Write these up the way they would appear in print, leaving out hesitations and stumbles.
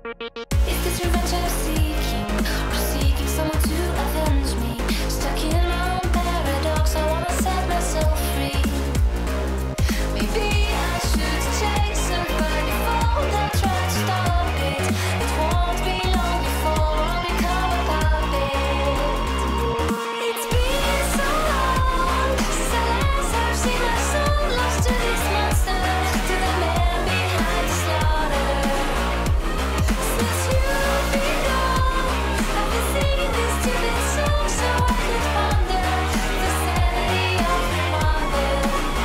Is this revenge I'm seeking, or seeking someone to avenge me? Stuck in my own paradox, I wanna set myself free. Maybe I should chase somebody before they try to stop it. It won't be long before I'll become a puppet. It's been so long since I last have seen my soul lost to this monster, to the man behind the slaughter. Since you've been gone, I've been singing this stupid song so I could ponder the sanity of my mother.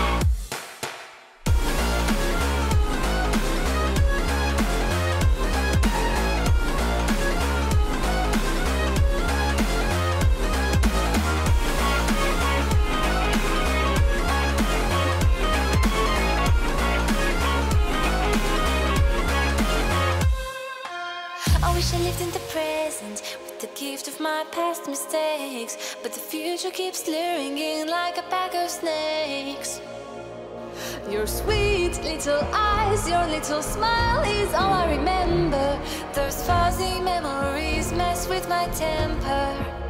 I wish I lived in the present with the gift of my past mistakes, but the future keeps luring in like a pack of snakes. Your sweet little eyes, your little smile is all I remember. Those fuzzy memories mess with my temper.